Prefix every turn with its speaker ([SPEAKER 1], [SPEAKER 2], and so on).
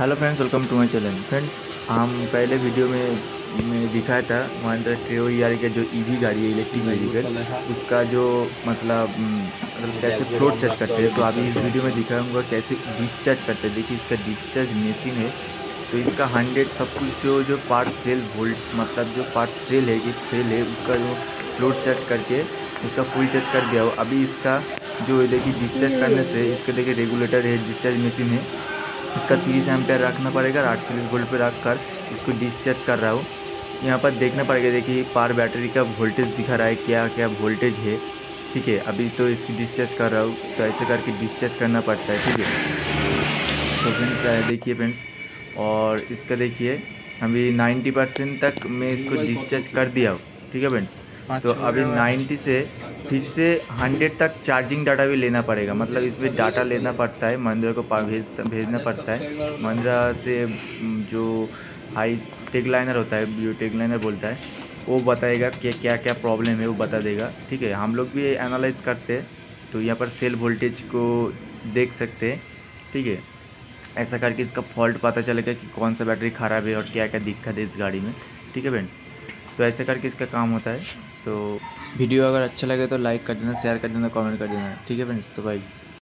[SPEAKER 1] Hello friends, welcome to my channel. Friends, हम पहले video में दिखाया था महिंद्रा ट्रेओ ईआर का जो ईवी गाड़ी है, इलेक्ट्रिक वेहिकल, उसका जो मतलब कैसे फ्लोट चार्ज करते हैं। तो अभी इस वीडियो में दिखाऊंगा कैसे डिस्चार्ज करते हैं। देखिए, इसका डिस्चार्ज मशीन है। तो इसका 100 सब कुछ जो पार्ट सेल वोल्ट मतलब जो पार्ट सेल है, एक सेल है, उसका जो फ्लोट चार्ज करके उसका फुल चार्ज कर दिया हो। अभी इसका जो देखिए डिस्चार्ज करने से इसका देखिए रेगुलेटर है, डिस्चार्ज मशीन है। इसका 30 एम्पेयर रखना पड़ेगा और 48 वोल्ट पे रख कर इसको डिस्चार्ज कर रहा हूँ। यहाँ पर देखना पड़ेगा। देखिए, पावर बैटरी का वोल्टेज दिखा रहा है, क्या क्या वोल्टेज है। ठीक है, अभी तो इसकी डिस्चार्ज कर रहा हूँ, तो ऐसे करके डिस्चार्ज करना पड़ता है। ठीक है, तो फ्रेंड्स देखिए फ्रेंड्स, और इसका देखिए अभी 90% तक मैं इसको डिस्चार्ज कर दिया हूँ। ठीक है फ्रेंड्स, तो अभी 90 से फिर से 100 तक चार्जिंग डाटा भी लेना पड़ेगा। मतलब इसमें डाटा लेना पड़ता है, महिंद्रा को भेजना पड़ता है। महिंद्रा से जो हाई टेक लाइनर होता है, जो टेक लाइनर बोलता है, वो बताएगा कि क्या क्या प्रॉब्लम है, वो बता देगा। ठीक है, हम लोग भी एनालाइज करते हैं, तो यहाँ पर सेल वोल्टेज को देख सकते हैं। ठीक है, ऐसा करके इसका फॉल्ट पता चलेगा कि कौन सा बैटरी ख़राब है और क्या क्या दिक्कत है इस गाड़ी में। ठीक है फ्रेंड्स, तो ऐसे करके इसका काम होता है। तो वीडियो अगर अच्छा लगे तो लाइक कर देना, शेयर कर देना, कमेंट कर देना। ठीक है फ्रेंड्स, तो भाई